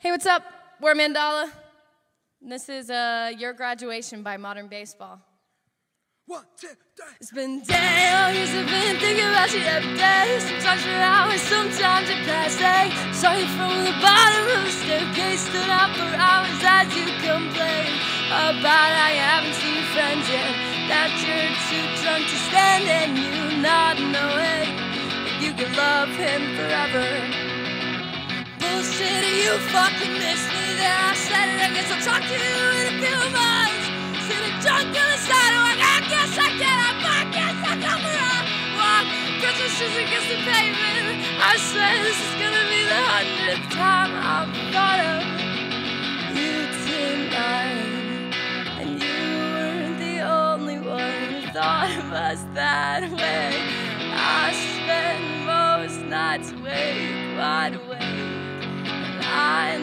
Hey, what's up? We're Mandala. And this is Your Graduation by Modern Baseball. 1, 2, 3. It's been damn years I've been thinking about you every day. Sometimes for hours, sometimes it past day. Saw you from the bottom of the staircase, stood out for hours as you complain about how you haven't seen your friends yet, that you're too drunk to stand, and you not knowing if you could love him forever. Bullshit, you fucking missed me there. I said it, I guess I'll talk to you in a few months. Sitting drunk on the sidewalk, I guess I get up, I guess I come around. Walk, Christmas shoes against the pavement. I swear this is gonna be the 100th time I've thought of you tonight. And you weren't the only one who thought of us that way. I spend most nights awake, wide awake.